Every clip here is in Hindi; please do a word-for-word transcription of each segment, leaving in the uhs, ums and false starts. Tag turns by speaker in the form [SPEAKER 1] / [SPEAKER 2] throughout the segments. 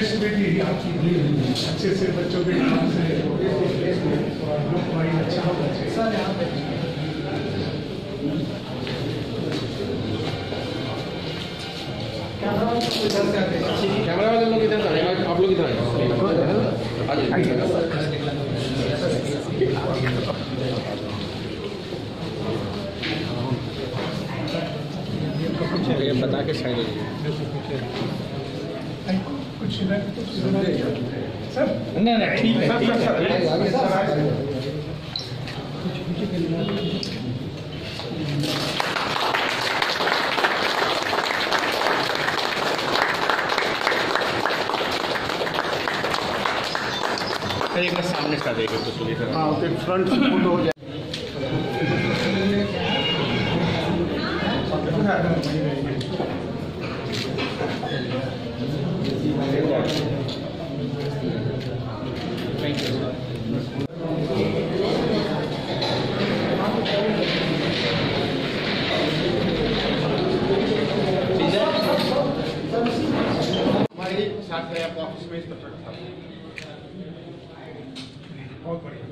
[SPEAKER 1] एक्सेसिबिलिटी आपकी अच्छे से बच्चों के काम से भाई अच्छा होगा सर। यहाँ पे
[SPEAKER 2] कैमरा वाले लोग इधर आए, आप लोग इधर आए। ये बता के साइड
[SPEAKER 1] कुछ सर नहीं नहीं ठीक है सर सर
[SPEAKER 2] एक बार सामने का देंगे तो सुनिए सर।
[SPEAKER 1] हाँ तो फ्रंट फोटो हो जाए।
[SPEAKER 2] हमारे साथ है आप ऑफिस में
[SPEAKER 1] बहुत बढ़िया।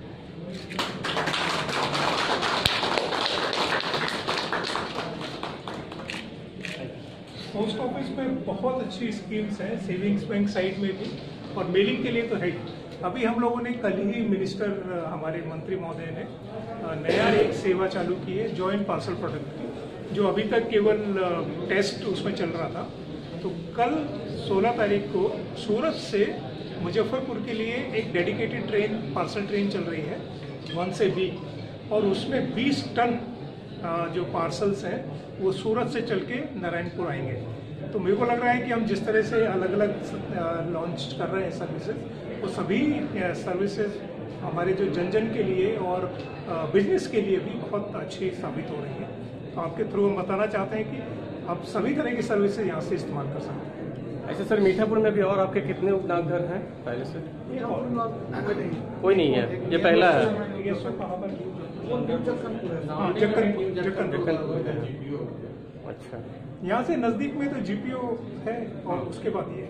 [SPEAKER 1] पोस्ट ऑफिस में बहुत अच्छी स्कीम्स हैं, सेविंग्स बैंक साइड में भी और मेलिंग के लिए तो है ही। अभी हम लोगों ने कल ही मिनिस्टर हमारे मंत्री महोदय ने नया एक सेवा चालू की है जॉइंट पार्सल प्रोडक्ट की, जो अभी तक केवल टेस्ट उसमें चल रहा था। तो कल सोलह तारीख को सूरत से मुजफ्फरपुर के लिए एक डेडिकेटेड ट्रेन पार्सल ट्रेन चल रही है वन से बी, और उसमें बीस टन जो पार्सल्स हैं वो सूरत से चल के नारायणपुर आएंगे। तो मेरे को लग रहा है कि हम जिस तरह से अलग अलग लॉन्च कर रहे हैं सर्विसेज, वो सभी सर्विसेज हमारे जो जन जन के लिए और बिजनेस के लिए भी बहुत अच्छी साबित हो रही है। तो आपके थ्रू हम बताना चाहते हैं कि आप सभी तरह की सर्विसेज यहाँ से इस्तेमाल कर सकते हैं।
[SPEAKER 2] ऐसे सर मीठापुर में भी और आपके कितने उपडाकघर हैं पहले से? कोई नहीं है, ये पहला है। अच्छा,
[SPEAKER 1] यहाँ से नजदीक में तो जीपीओ है और उसके बाद ये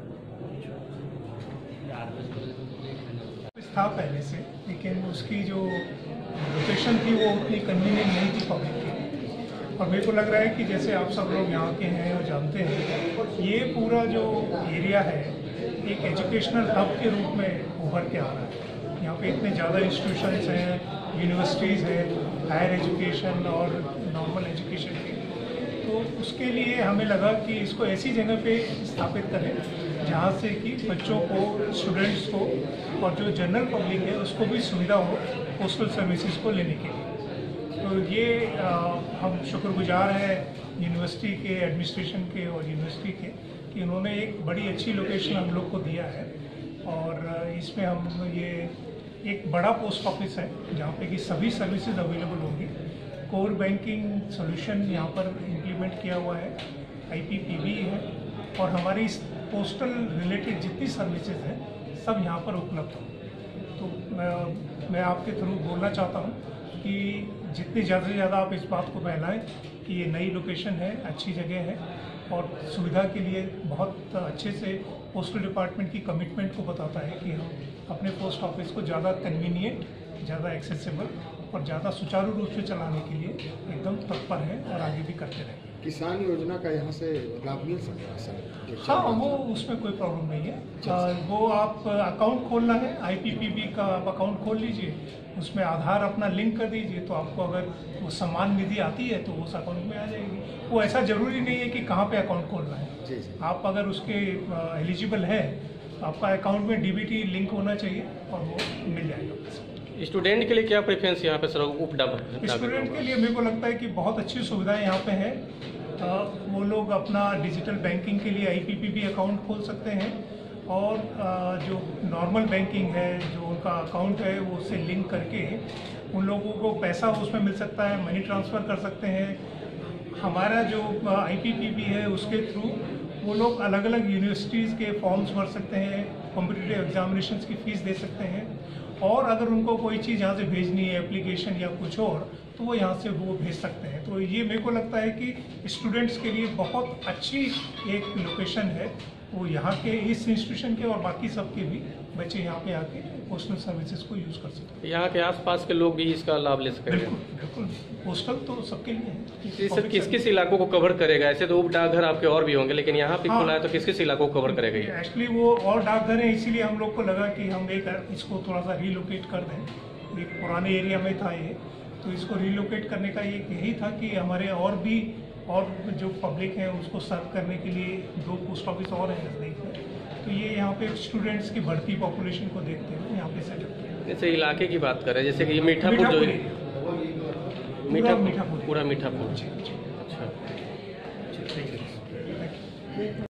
[SPEAKER 1] था पहले से, लेकिन उसकी जो लोकेशन थी वो उतनी कन्वीनियंट नहीं थी पब्लिक की। और मेरे को लग रहा है कि जैसे आप सब लोग यहाँ के हैं और जानते हैं, ये पूरा जो एरिया है एक एजुकेशनल हब के रूप में उभर के आ रहा है। यहाँ पे इतने ज़्यादा इंस्टीट्यूशंस हैं, यूनिवर्सिटीज़ हैं, हायर एजुकेशन और नॉर्मल एजुकेशन के। तो उसके लिए हमें लगा कि इसको ऐसी जगह पे स्थापित करें जहाँ से कि बच्चों को, स्टूडेंट्स को और जो जनरल पब्लिक है उसको भी सुविधा हो पोस्टल सर्विसेज को लेने के लिए। तो ये आ, हम शुक्रगुजार हैं यूनिवर्सिटी के एडमिनिस्ट्रेशन के और यूनिवर्सिटी के कि उन्होंने एक बड़ी अच्छी लोकेशन हम लोग को दिया है। और इसमें हम ये एक बड़ा पोस्ट ऑफिस है जहाँ पे कि सभी सर्विसेज अवेलेबल होंगी। कोर बैंकिंग सॉल्यूशन यहाँ पर इम्प्लीमेंट किया हुआ है, आईपीपीबी है, और हमारी पोस्टल रिलेटेड जितनी सर्विसेज हैं सब यहाँ पर उपलब्ध हों। तो मैं, मैं आपके थ्रू बोलना चाहता हूँ कि जितनी ज़्यादा से ज़्यादा आप इस बात को फैलाएं कि ये नई लोकेशन है, अच्छी जगह है और सुविधा के लिए बहुत अच्छे से पोस्टल डिपार्टमेंट की कमिटमेंट को बताता है कि हम अपने पोस्ट ऑफिस को ज़्यादा कन्वीनियंट, ज़्यादा एक्सेसिबल और ज़्यादा सुचारू रूप से चलाने के लिए एकदम तत्पर है और आगे भी करते रहेंगे।
[SPEAKER 3] किसान योजना का यहाँ से लाभ मिल सकता है सर?
[SPEAKER 1] हाँ, वो उसमें कोई प्रॉब्लम नहीं है। आ, वो आप अकाउंट खोलना है, आईपीपीबी का आप अकाउंट खोल लीजिए, उसमें आधार अपना लिंक कर दीजिए, तो आपको अगर वो सम्मान निधि आती है तो उस अकाउंट में आ जाएगी। वो ऐसा जरूरी नहीं है कि कहाँ पे अकाउंट खोलना है। आप अगर उसके एलिजिबल है, आपका अकाउंट में डीबीटी लिंक होना चाहिए और वो मिल जाएगा।
[SPEAKER 2] स्टूडेंट के लिए क्या प्रेफरेंस यहाँ पे सर? उपडाक
[SPEAKER 1] स्टूडेंट के लिए मेरे को लगता है कि बहुत अच्छी सुविधाएं यहाँ पे है। वो लोग अपना डिजिटल बैंकिंग के लिए आईपीपीबी अकाउंट खोल सकते हैं और जो नॉर्मल बैंकिंग है, जो उनका अकाउंट है, वो उससे लिंक करके उन लोगों को पैसा उसमें मिल सकता है, मनी ट्रांसफ़र कर सकते हैं। हमारा जो आईपीपीबी है उसके थ्रू वो लोग अलग अलग यूनिवर्सिटीज़ के फॉर्म्स भर सकते हैं, कॉम्पिटिटिव एग्जामिनेशंस की फ़ीस दे सकते हैं, और अगर उनको कोई चीज़ यहाँ से भेजनी है, एप्लीकेशन या कुछ और, तो वो यहाँ से वो भेज सकते हैं। तो ये मेरे को लगता है कि स्टूडेंट्स के लिए बहुत अच्छी एक लोकेशन है वो यहाँ के इस इंस्टीट्यूशन के और बाकी सबके भी बच्चे यहाँ पे आके पोस्टल सर्विसेज को यूज़ कर सकते
[SPEAKER 2] यहाँ के आसपास के लोग भी इसका लाभ ले
[SPEAKER 1] हैं।
[SPEAKER 2] सकेंगे।
[SPEAKER 1] बिल्कुल बिल्कुल, पोस्टल तो सबके लिए है।
[SPEAKER 2] ये सर किस किस इलाकों को कवर करेगा? ऐसे तो उप डाकघर आपके और भी होंगे, लेकिन यहाँ पे
[SPEAKER 1] हाँ।
[SPEAKER 2] खुला है तो किस किस इलाकों को कवर करेगा ये?
[SPEAKER 1] एक्चुअली वो और डाकघर है, इसीलिए हम लोग को लगा कि हम एक इसको थोड़ा सा रिलोकेट कर दें। एक पुराने एरिया में था ये, तो इसको रिलोकेट करने का एक यही था कि हमारे और भी और जो पब्लिक है उसको सर्व करने के लिए दो पोस्ट ऑफिस और हैं नज़दीक में, तो ये यहाँ पे स्टूडेंट्स की बढ़ती पॉपुलेशन को देखते हुए यहाँ पे सेटअप किया।
[SPEAKER 2] जैसे इलाके की बात करें, जैसे कि ये मीठापुर जो है,
[SPEAKER 1] पूरा
[SPEAKER 2] मीठापुर
[SPEAKER 1] मीठापुर
[SPEAKER 2] पूरा मीठापुर।
[SPEAKER 1] जी जी
[SPEAKER 2] अच्छा।
[SPEAKER 1] जी, थैंक यू।